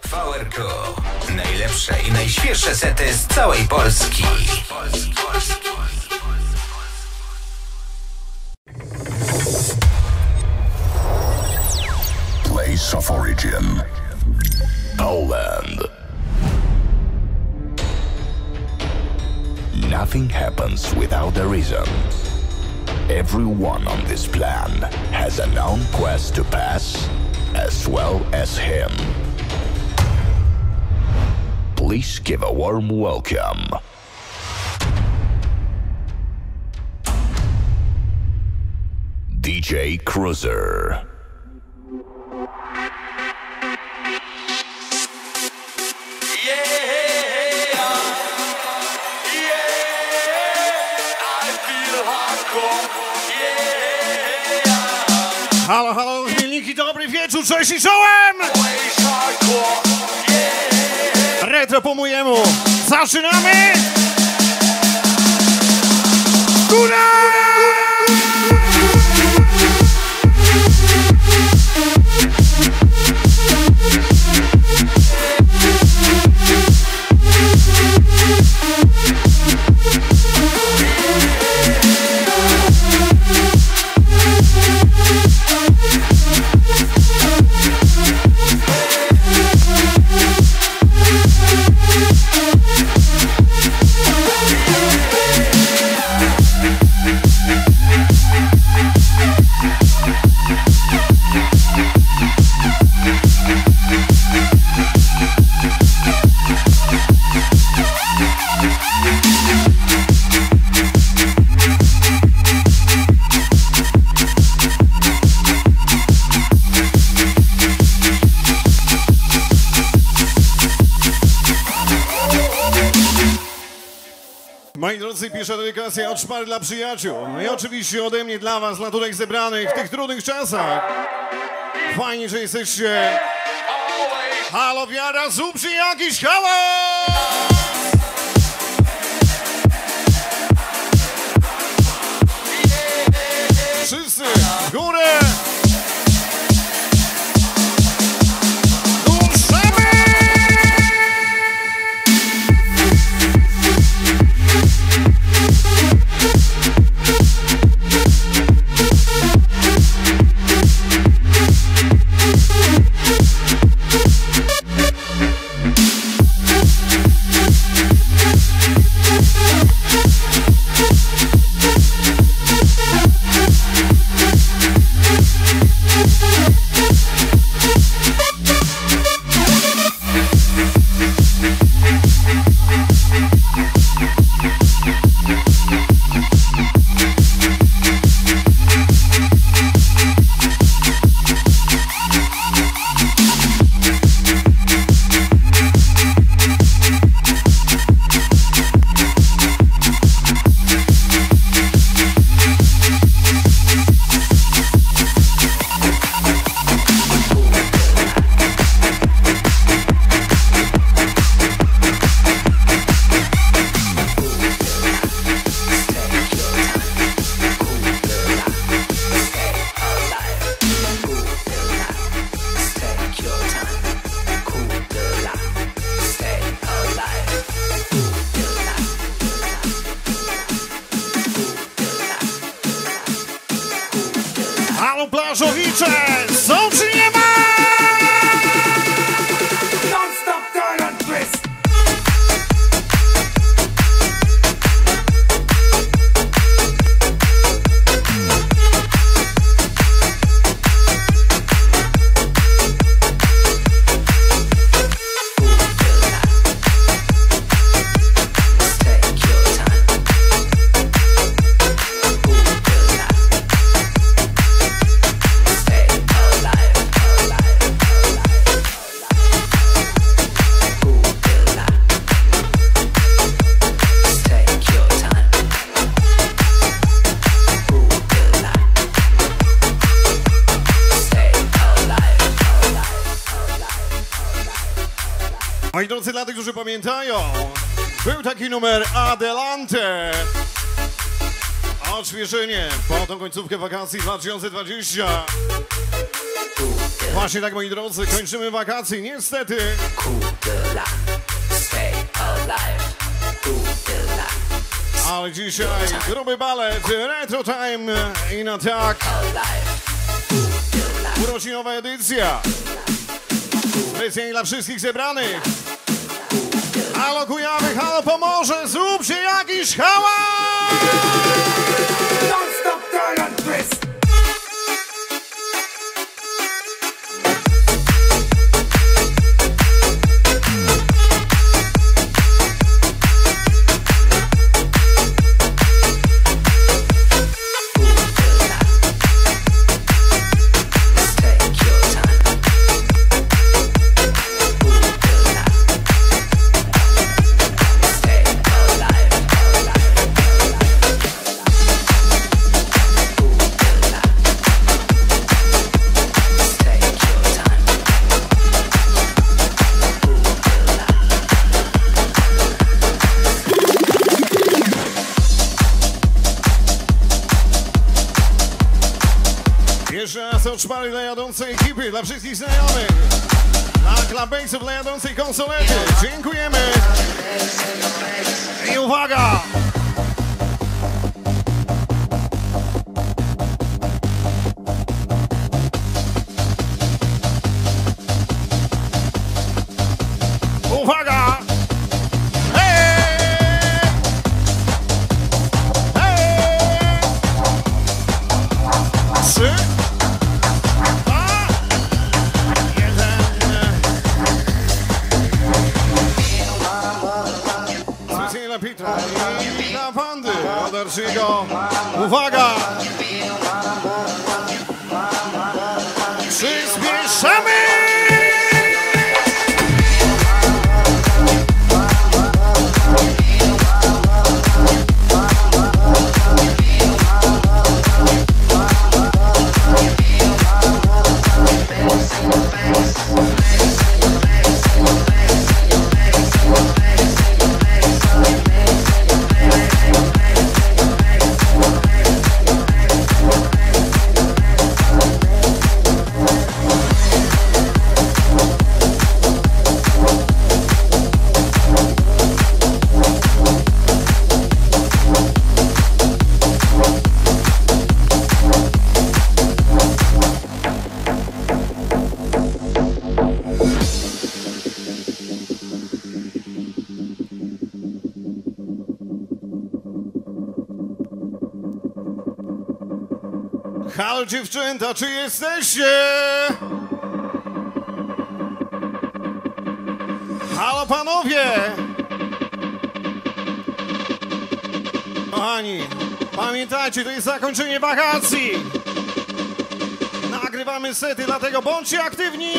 VRQ. Najlepsze i najświeższe sety z całej Polski. Place of origin, Poland. Nothing happens without a reason. Everyone on this plan has a known quest to pass, as well as him. Please give a warm welcome. DJ Cruiser. Halo, halo, Chmielniki, dobry wieczór, cześć i czołem! Retro po mojemu, zaczynamy! Góra! Moi drodzy, pierwsza dedykacja od Szpary dla przyjaciół. No i oczywiście ode mnie dla was, dla tutaj zebranych w tych trudnych czasach. Fajnie, że jesteście. Halo, wiara, zróbcie jakiś hałas! Wszyscy w górę! Plażowicze, są czy nie ma? Non-stop turn and twist. Moi drodzy, dla tych, którzy pamiętają, był taki numer Adelante. Odświeżenie po tą końcówkę wakacji 2020. Właśnie tak, moi drodzy, kończymy wakacje, niestety. Ale dzisiaj gruby balet, Retro Time i na tak urodzinowa edycja. Specjalnie dla wszystkich zebranych. Halo Kujawy, halo Pomorze, zróbcie jakiś hałas! Don't stop, turn and twist. Jeszcze raz odszpali dla jadącej ekipy, dla wszystkich znajomych, dla klubejców, dla jadącej konsolety. Dziękujemy. I uwaga! Uwaga! Pitra i dla Wandy Odarczygo. Uwaga! Przyspieszamy! Halo dziewczęta, czy jesteście? Halo panowie! Kochani, pamiętajcie, to jest zakończenie wakacji. Nagrywamy sety, dlatego bądźcie aktywni.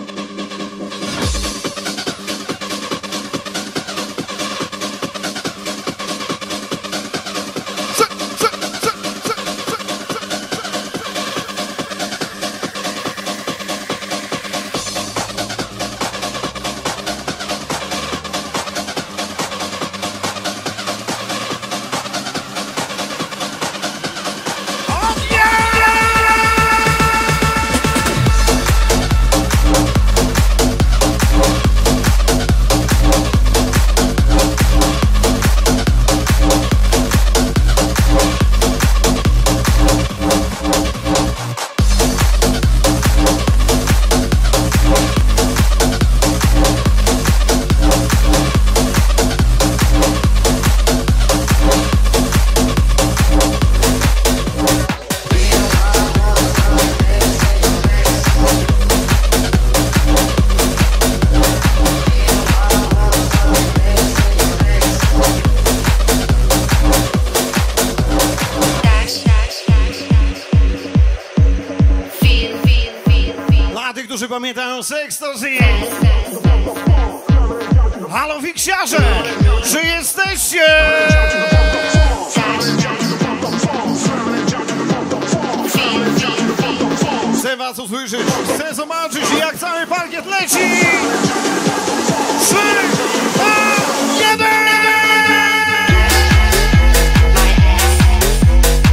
Którzy pamiętają Sextasy. Halo fiksiarze, czy jesteście? Chcę was usłyszeć, chcę zobaczyć, jak cały parkiet leci. 3, 2, 1!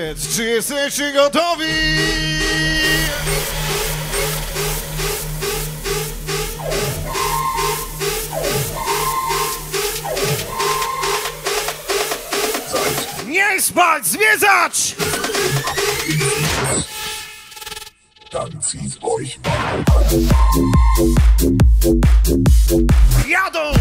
koniec. Czy jesteście gotowi? Nie spać, zwiedzać! Dann zieht euch mal. Jadą!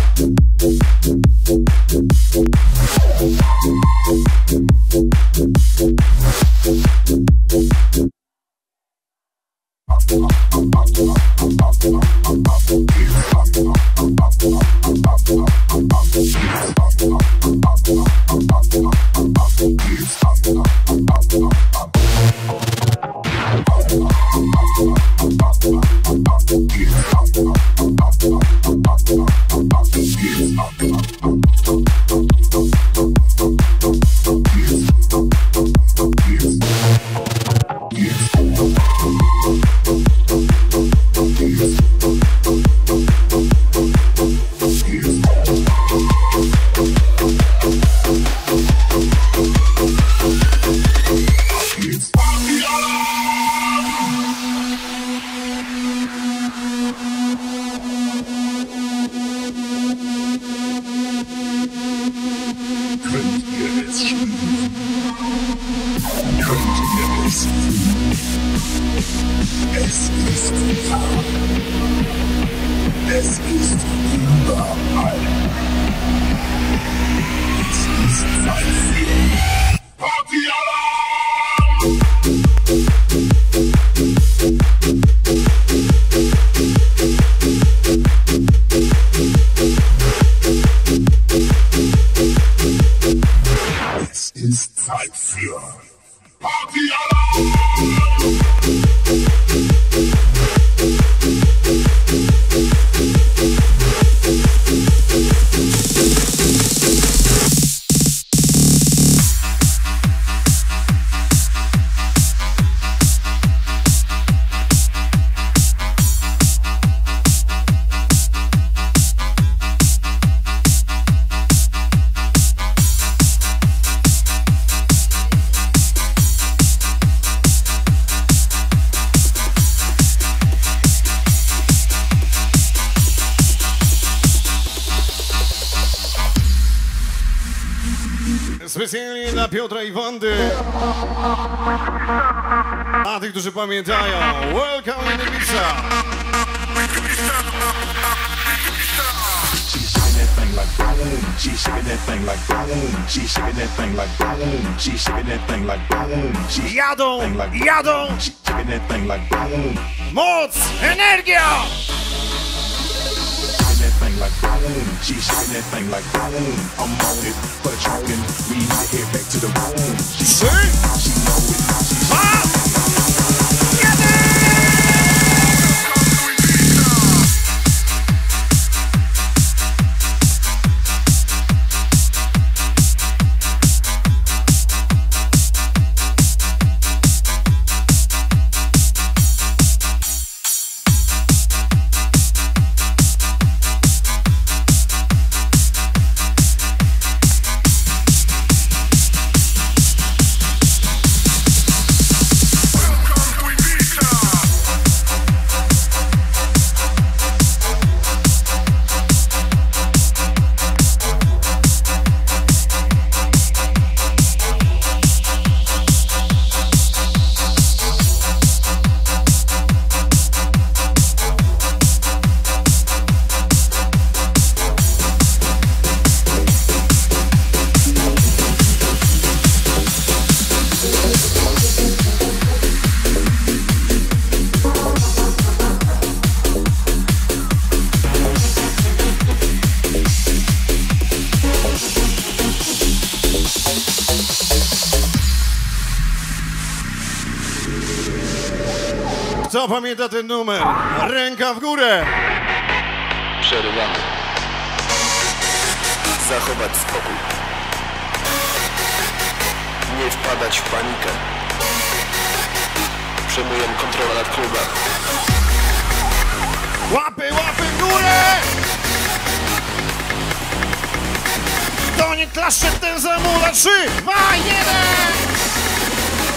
Specjalnie dla Piotra i Wandy. A tych, którzy pamiętają, welcome in Ibiza. She's shaking that thing like boom. She's shaking that thing like boom. She's shaking that thing like boom. She's Jadą, jadą. shaking that thing like boom. Moc, energia. That thing like boom. She's shaking that thing like boom. I'm on it, but choking. We need to head back to the room. She know it. Kto pamięta ten numer? Ręka w górę! Przerywamy. Zachować spokój. Nie wpadać w panikę. Przejmujemy kontrolę nad klubem. Łapy, łapy w górę! Kto nie klaszcze, ten zamula. 3, 2, 1!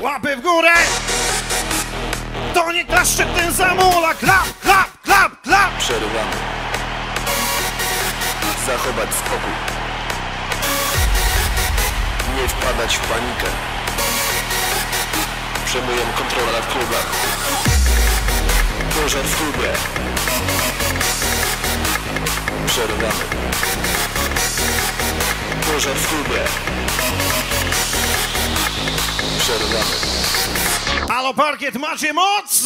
Łapy w górę! To nie klaszcze ten zamula! Klap, klap, klap, klap! Przerywamy. Zachować spokój. Nie wpadać w panikę. Przejmuję kontrolę nad klubem. Pożar w klubie. Przerywamy. Pożar w klubie. Przerywamy. Halo parkiet, macie moc!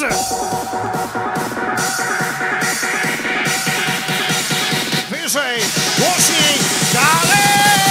Wyżej, głośniej, dalej!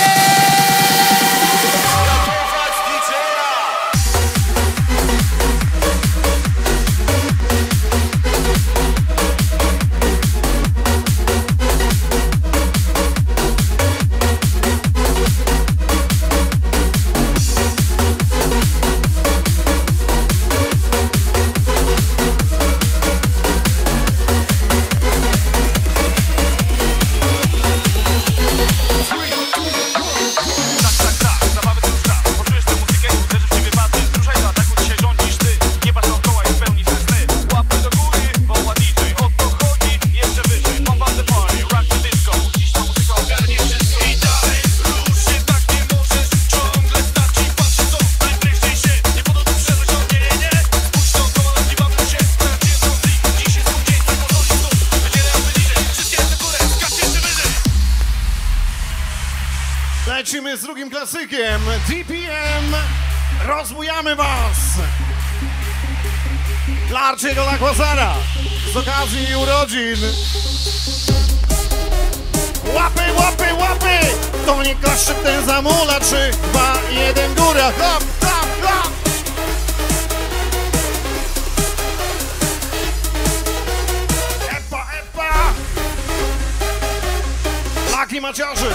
Lecimy z drugim klasykiem. DPM. Rozbujamy was. Dla Arciego Lakwasara. Z okazji urodzin. Łapy, łapy, łapy. To nie klaszcze ten zamula. 3, 2, 1, góra. Hop, hop, hop. Epa, epa. Dla klimaciarzy.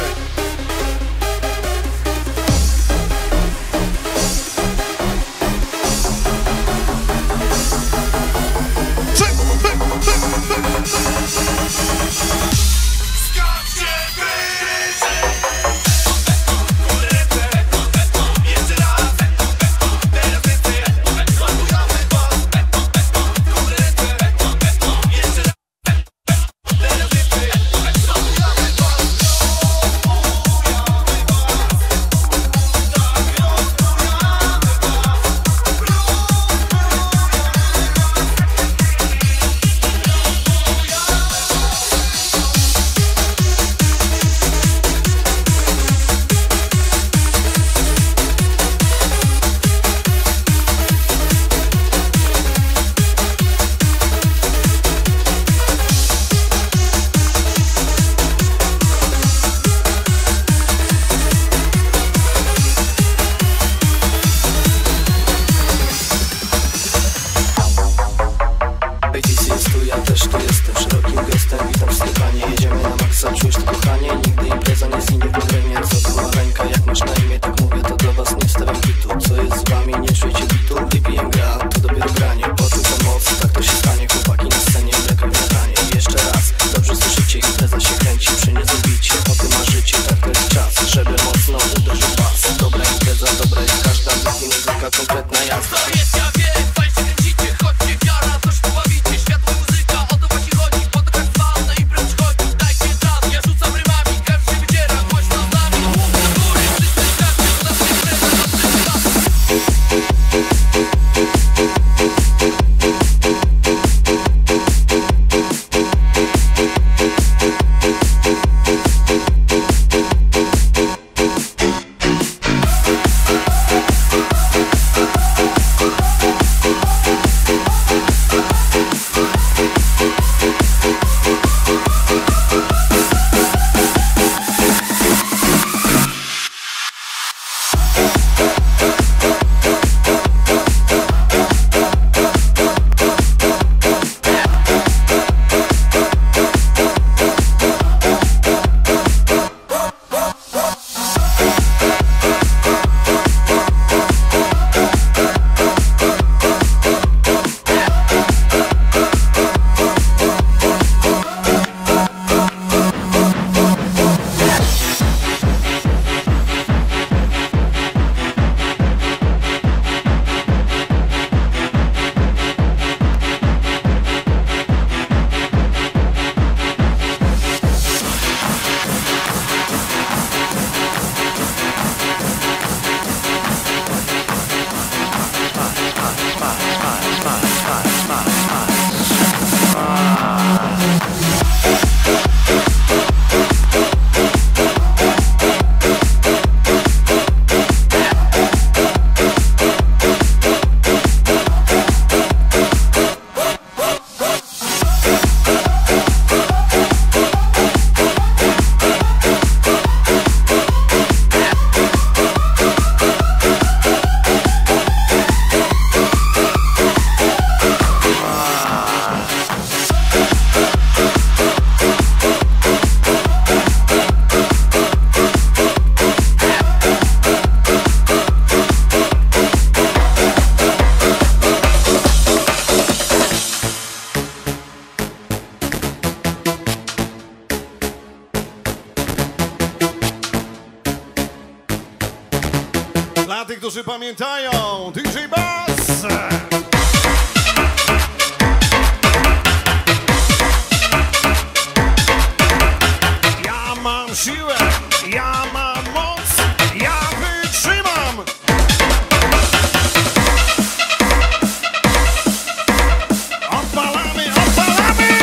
Dla tych, którzy pamiętają, DJ Bass! Ja mam siłę, ja mam moc, ja wytrzymam! Odpalamy, odpalamy!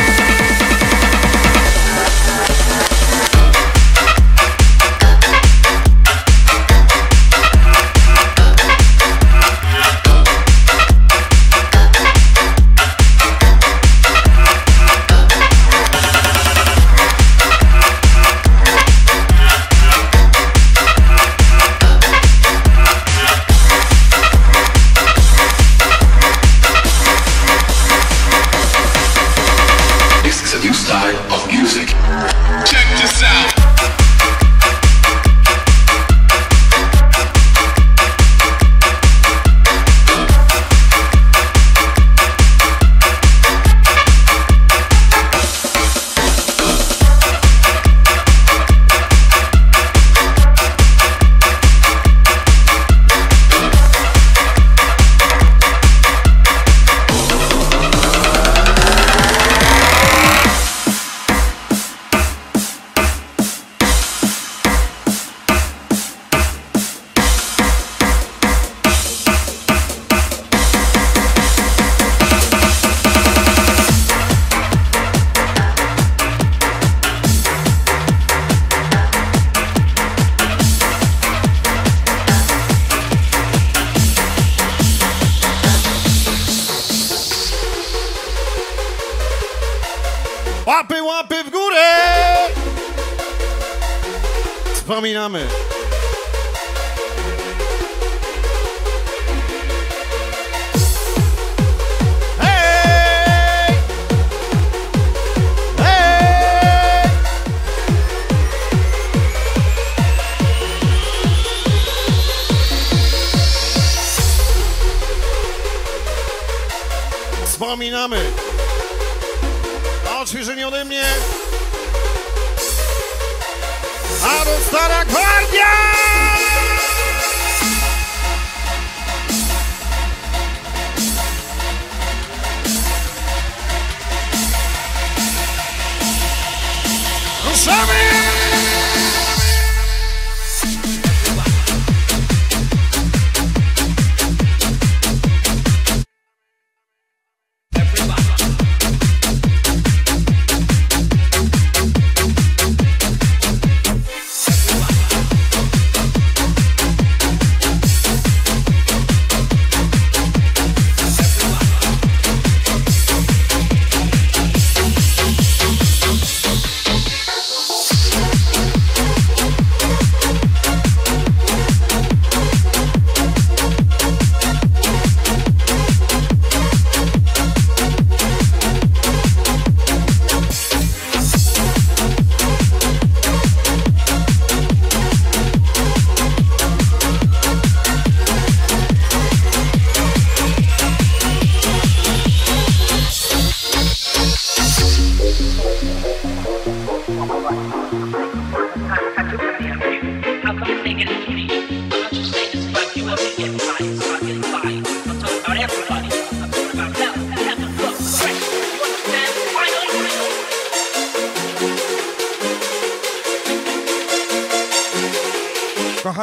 Łapy, łapy w górę! Wspominamy. Hej! Hej! Wspominamy. Odświeżenie ode mnie. A do Stara Gwardia! Ruszamy!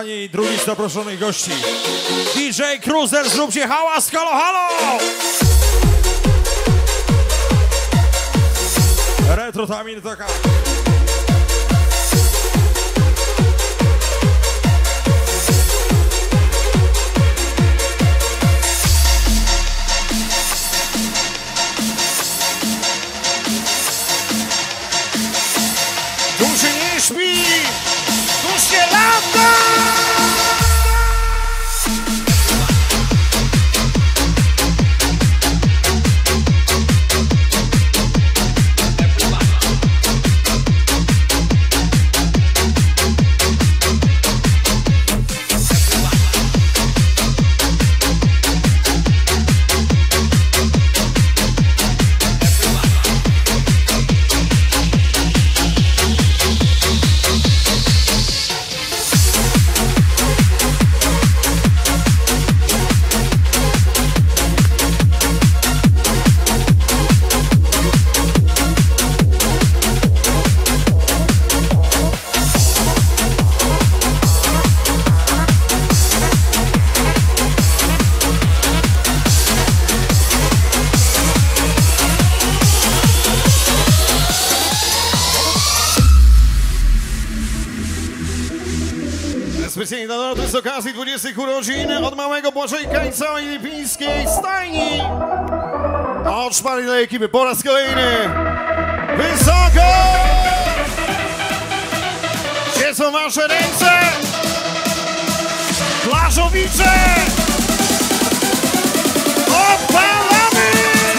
kochani, drugi z zaproszonych gości. DJ Cruiser, zróbcie hałas, halo, halo! Retro Tamin taka. Tu się nie śpi, tu się lata! Specjalnie dla narodu z okazji 20 urodzin od małego Błażejka i całej lipińskiej stajni. Od szpary dla ekipy po raz kolejny. Wysoko! Gdzie są wasze ręce? Plażowicze! Odpalamy!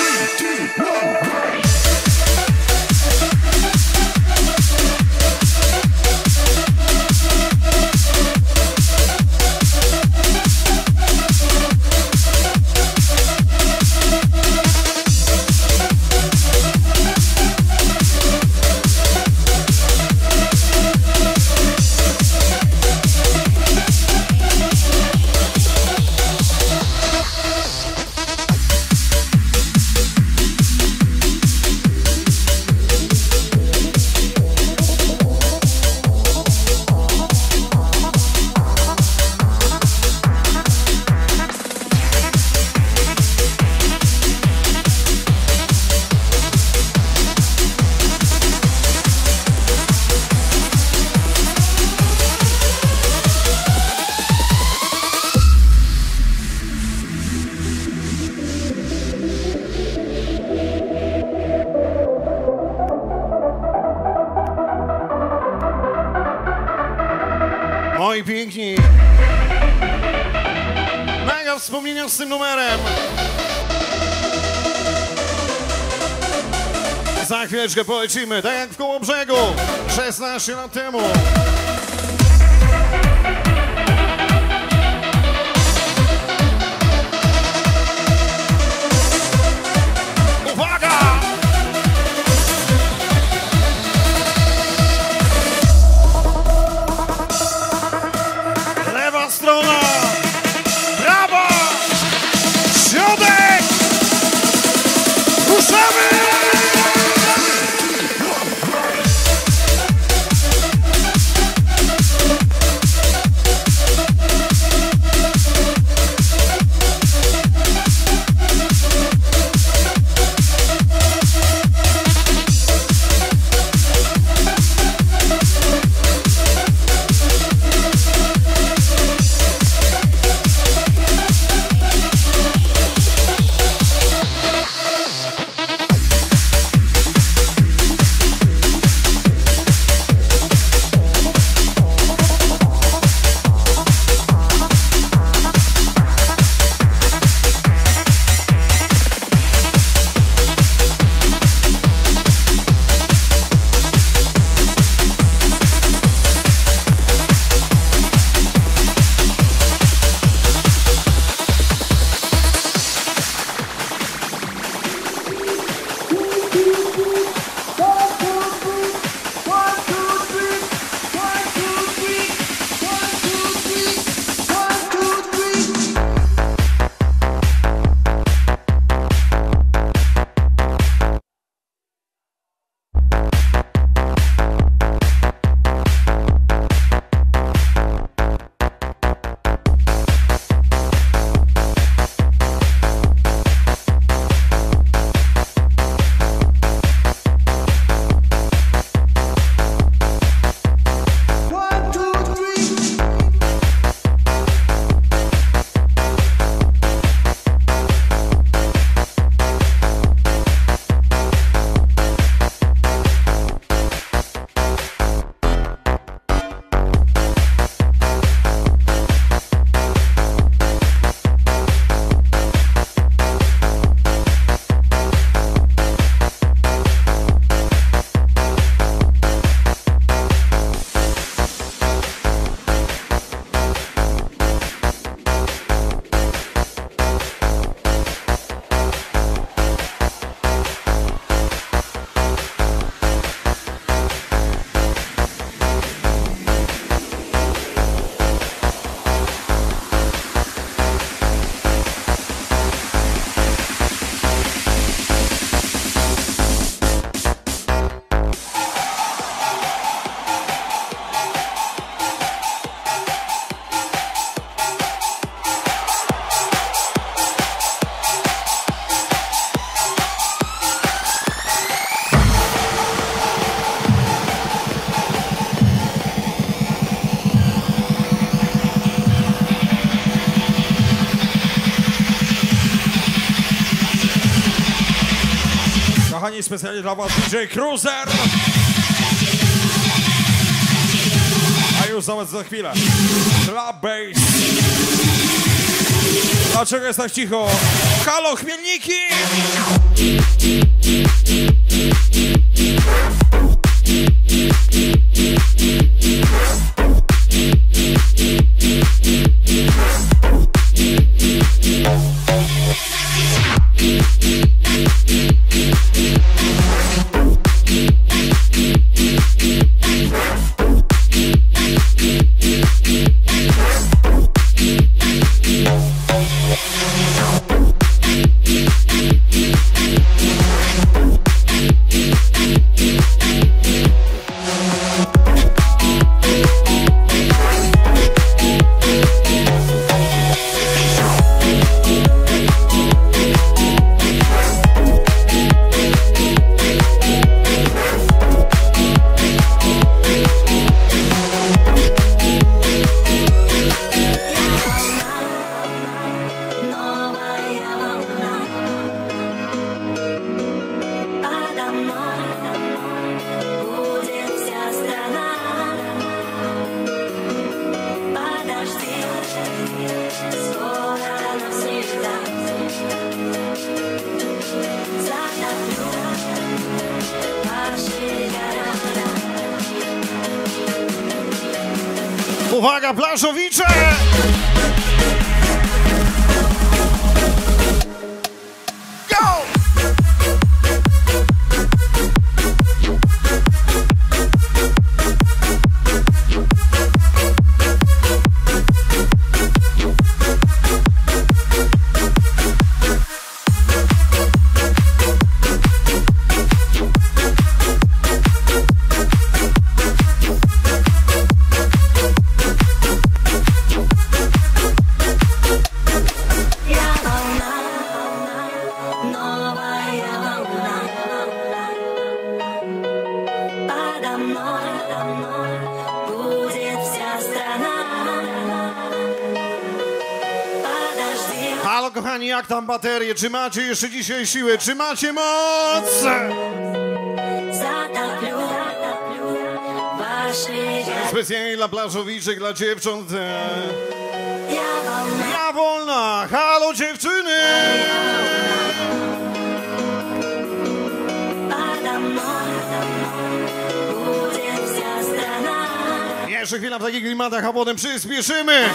Oj, piękni. Mega wspomnienia z tym numerem. Za chwileczkę polecimy, tak jak w Kołobrzegu 16 lat temu. Uwaga! Lewa strona! Prawa! Środek! Ruszamy! Kochani, specjalnie dla was DJ Cruiser. A już za chwilę Club Bass. Dlaczego jest tak cicho? Halo, Chmielniki! Uwaga, plażowicze! Halo kochani, jak tam baterie? Czy macie jeszcze dzisiaj siłę? Czy macie moc? Specjalnie dla plażowiczek, dla dziewcząt. Ja wolna! Halo dziewczyny! Jeszcze chwila w takich klimatach, a potem przyspieszymy!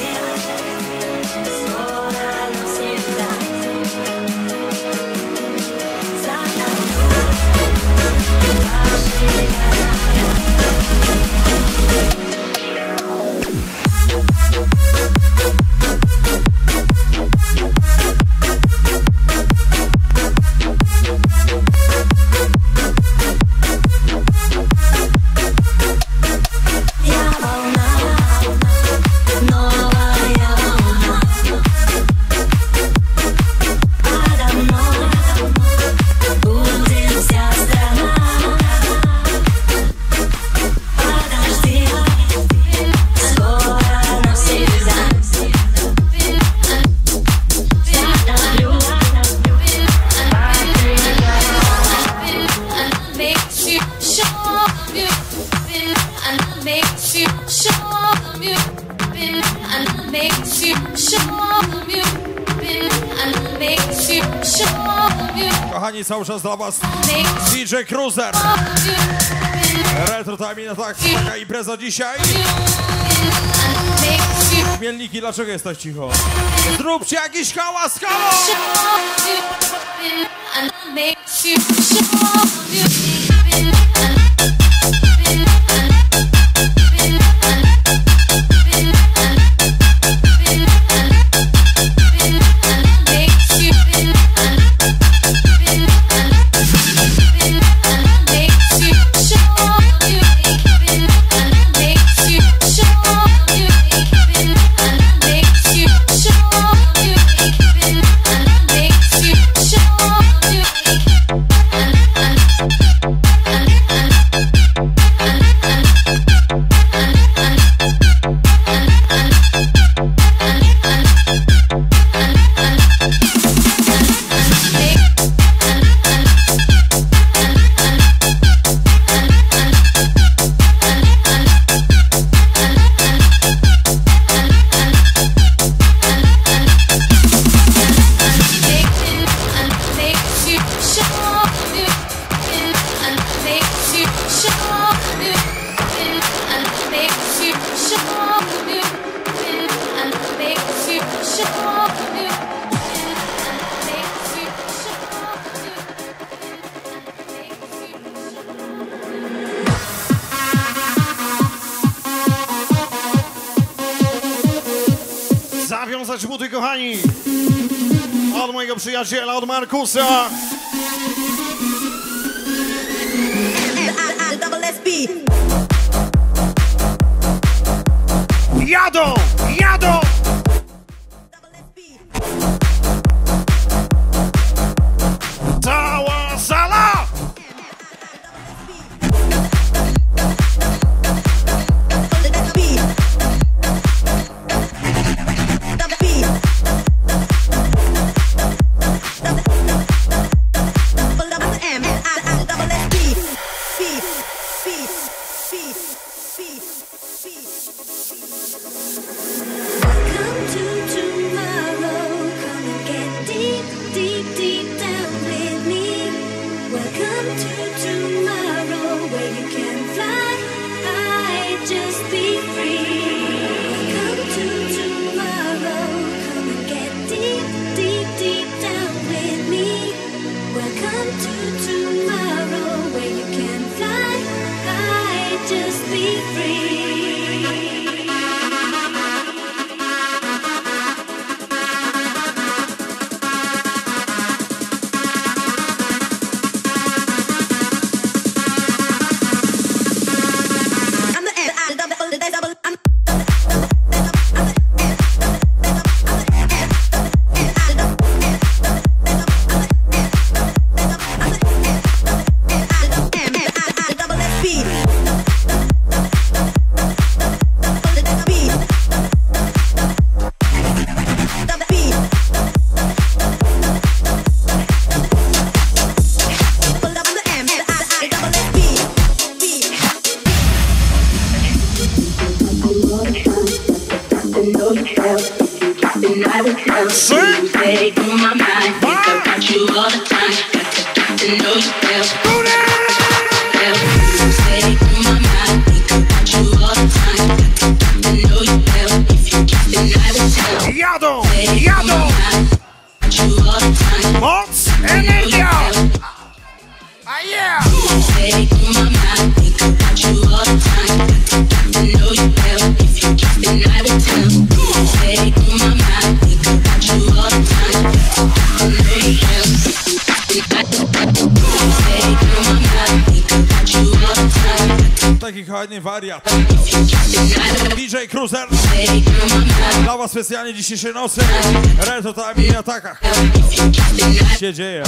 Kochani, cały czas dla was DJ Cruiser. Retro Time, tak, taka impreza dzisiaj. Chmielniki, dlaczego jest tak cicho? Zróbcie jakiś hałas, halo! sprawdzać buty, kochani. Od mojego przyjaciela, od Markusa. Jadą, jadą. Cała sala. Jadą, jadą. Moc, energia. A yeah. Taki kochany wariat. DJ Cruiser dla was specjalnie dzisiejszej nocy. Retotami i atakach się dzieje.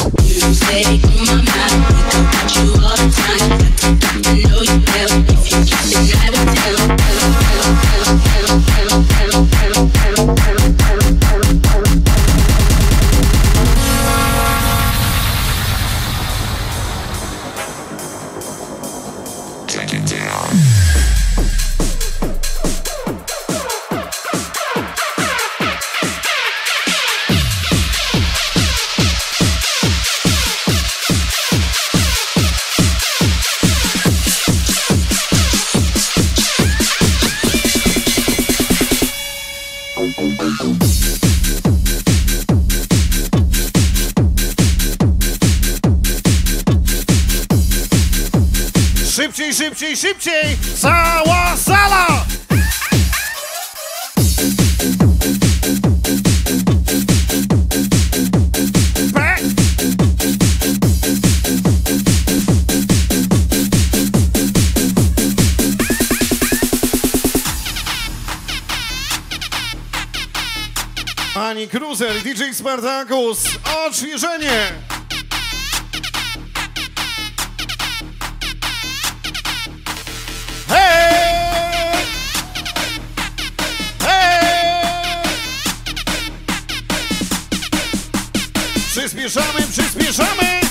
Szybciej, szybciej, szybciej! Cała sala! Pani Cruiser i DJ Spartacus, odświeżenie! Hej! Hej! Przyspieszamy, przyspieszamy!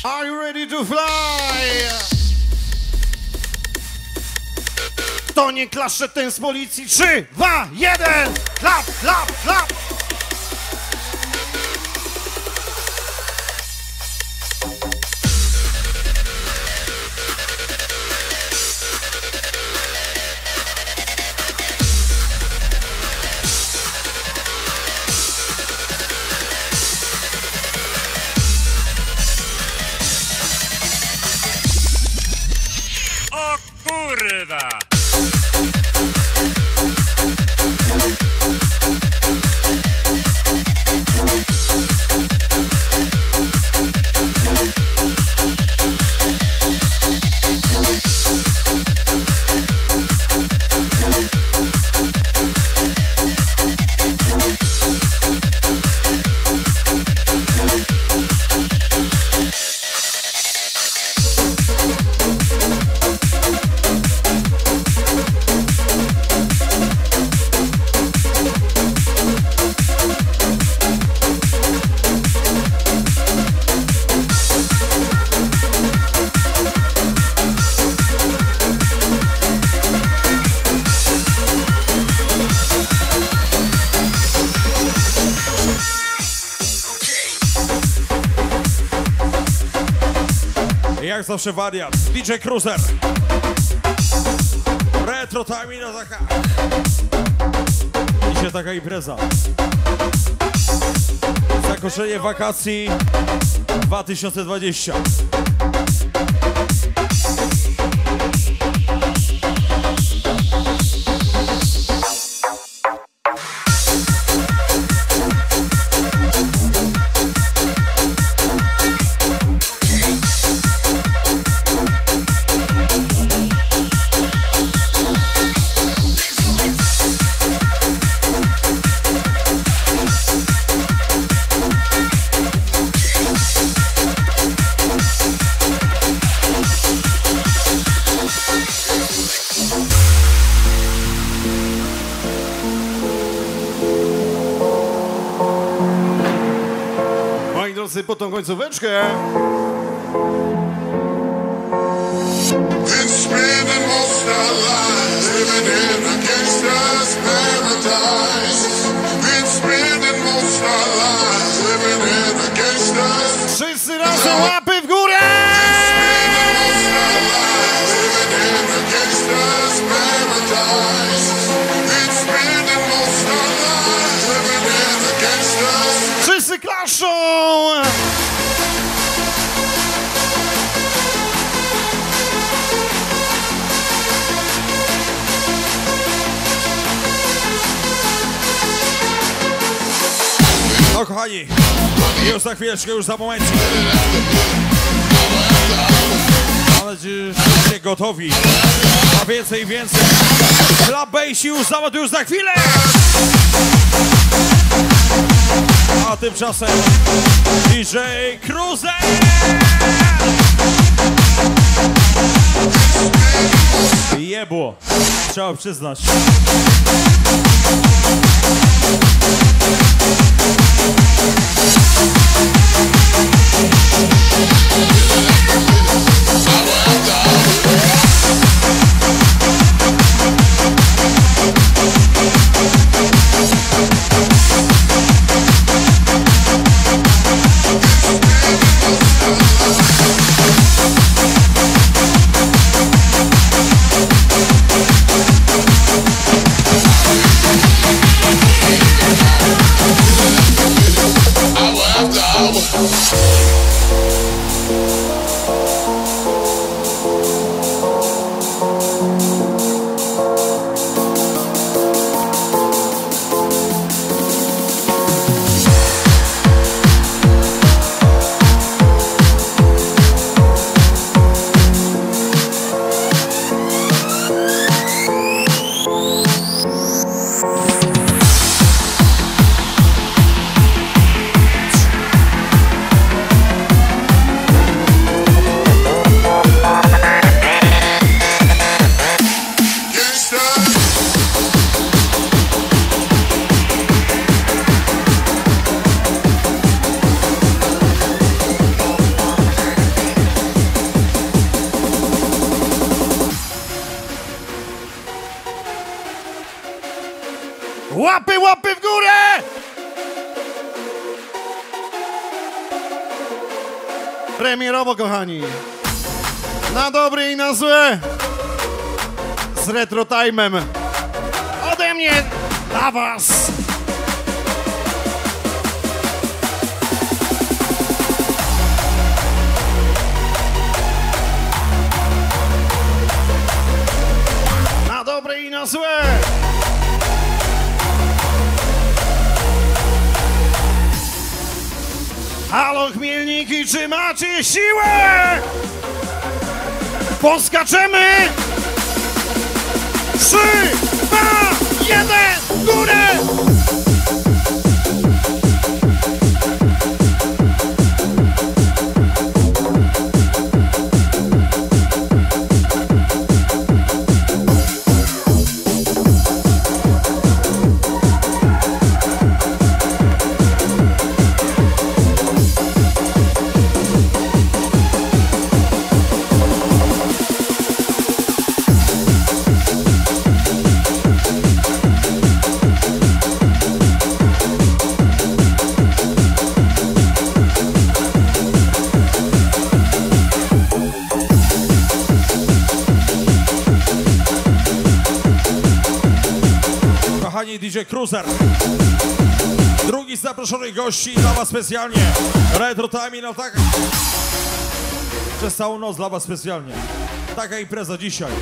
Are you ready to fly? To nie klaszcze ten z policji. 3, 2, 1. Klap, klap, klap. O kurwa! Jak zawsze wariat, DJ Cruiser. Retro time na taka. Dzisiaj taka impreza. Zakończenie wakacji 2020. Moi drodzy, po tą końcóweczkę. Been spending most our lives living in a gangster's paradise. Been spending most our lives living in a gangster's. Wszyscy razem łapy w górę! Most our lives living in a gangster's paradise. Been spending most our lives living in a gangster's. Wszyscy klaszczą! No kochani, już za chwileczkę, już za moment. Mam nadzieję, że jesteście gotowi. A więcej i więcej. Club Bass już zawód już za chwilę. A tymczasem DJ Cruiser. Jebło, trzeba przyznać. Łapy, łapy w górę! Premierowo, kochani. Na dobre i na złe. Z Retro Time'em. Ode mnie dla was. Na dobre i na złe. Halo, Chmielniki, czy macie siłę? Poskaczemy! 3, 2, 1, górę! DJ Cruiser. Drugi z zaproszonych gości dla was specjalnie. Retro Time, no tak. Przez całą noc dla was specjalnie. Taka impreza dzisiaj.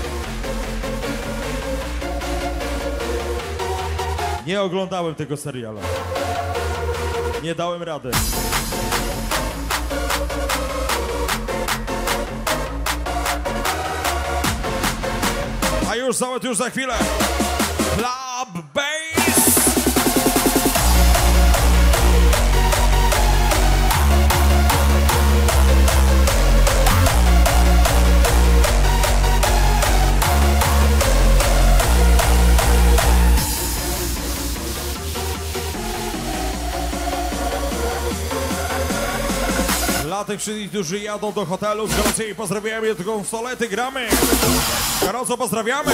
Nie oglądałem tego serialu. Nie dałem rady. A już za chwilę. Club Bass! Dla tych wszystkich, którzy jadą do hotelu, gorąco i pozdrawiamy, tylko solety gramy. Gorąco pozdrawiamy.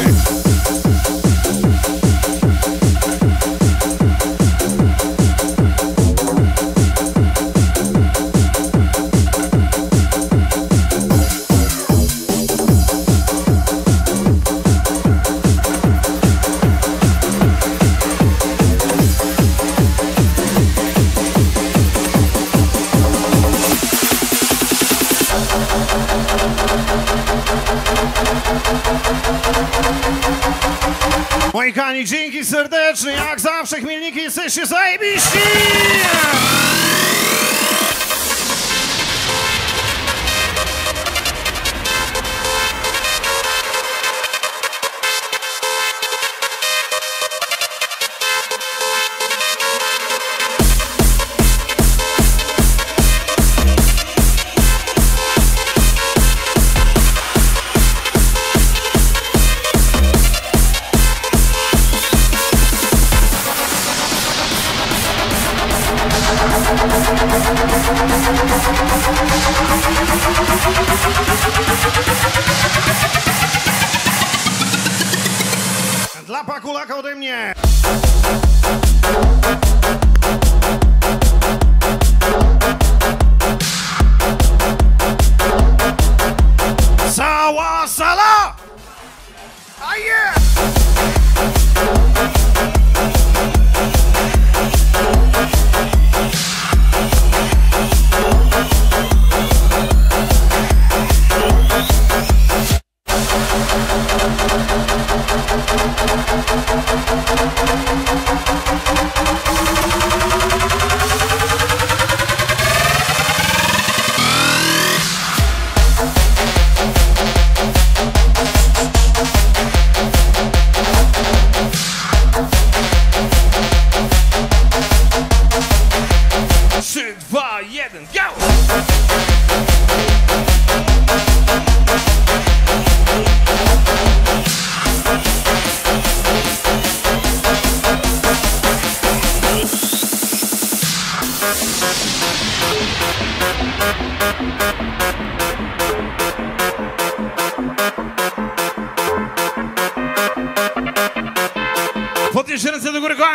Moi kochani, dzięki serdecznie, jak zawsze Chmielniki, jesteście zajebiści! Dla Pakulaka ode mnie! Cała sala! A yeah!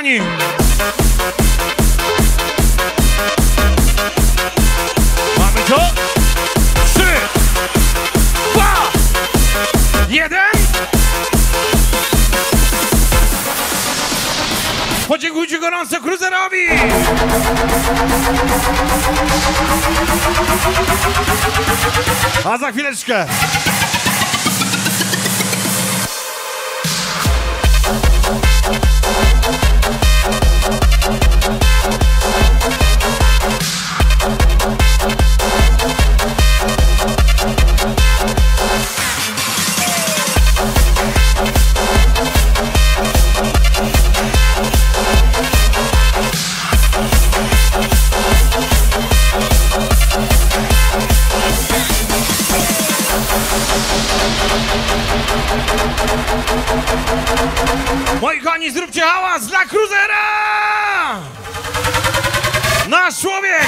kochani. Mamy to? 3, 2, 1. Podziękujcie gorąco Cruiserowi. A za chwileczkę. Moi kochani, zróbcie hałas dla Cruisera! Nasz człowiek!